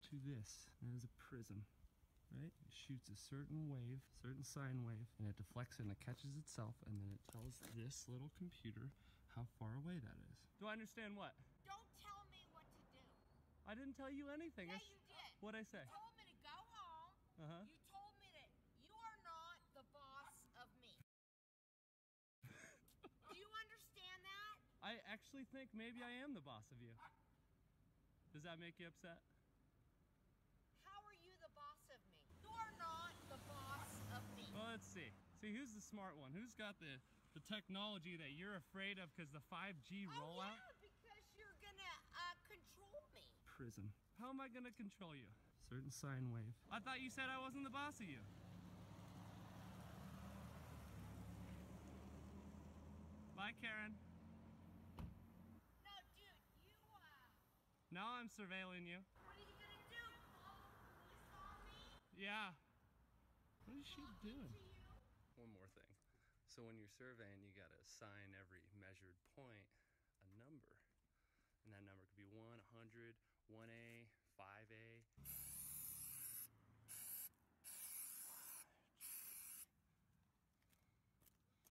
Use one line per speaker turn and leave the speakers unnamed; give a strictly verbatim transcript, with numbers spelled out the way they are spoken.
to this. That is a prism, right? It shoots a certain wave, certain sine wave, and it deflects and it catches itself, and then it tells this little computer how far away that is. Do I understand what?
Don't tell me what to do.
I didn't tell you anything.
Yeah,
That's
you did.
What'd I say?
You told me to go home.
Uh-huh.
You told me that you are not the boss of me. Do you understand that?
I actually think maybe I am the boss of you. Does that make you upset?
How are you the boss of me? You are not the boss of me.
Well, let's see. See, who's the smart one? Who's got the, the technology that you're afraid of because the five G
oh,
rollout?
Yeah, because you're gonna uh, control me.
Prism. How am I gonna control you? Certain sine wave. I thought you said I wasn't the boss of you. Bye, Karen.
No, dude, you, uh...
Now I'm surveilling you.
What are you gonna do? Call the police on me?
Yeah. What is she doing?
To you?
One more thing. So when you're surveying, you gotta assign every measured point a number. And that number could be one, one hundred, one A, five A.